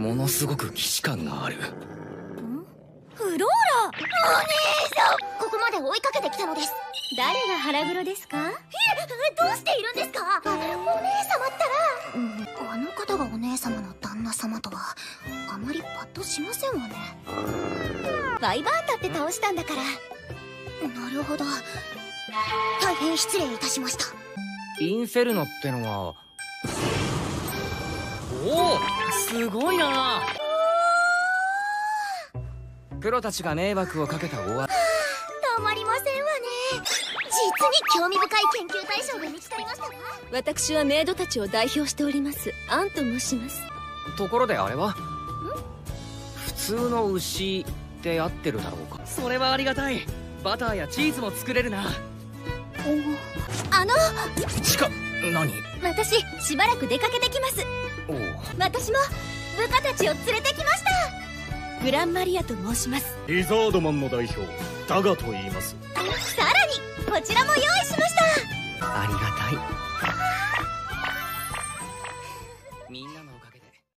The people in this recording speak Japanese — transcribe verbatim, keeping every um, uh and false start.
ものすごく既視感がある。 フローラ、お姉さん、ここまで追いかけてきたのです。誰が腹黒ですか？え、どうしているんですか？お姉様ったら、うん、あの方がお姉様の旦那様とはあまりパッとしませんわね。ワイバーンだって倒したんだから。なるほど、大変失礼いたしました。 インフェルノってのは、おお、すごいな。プロたちが迷惑をかけたおわ。 たまりませんわね。実に興味深い研究対象が見つかりましたわ。私はメイドたちを代表しておりますアンと申します。 ところであれは普通の牛で合ってるだろうか。それはありがたい。バターやチーズも作れるな。 あのしか、何？ 私しばらく出かけてきます。 おお。 私も部下たちを連れてきました。グランマリアと申します。 リザードマンの代表ダガと言います。 さらにこちらも用意しました。 ありがたい。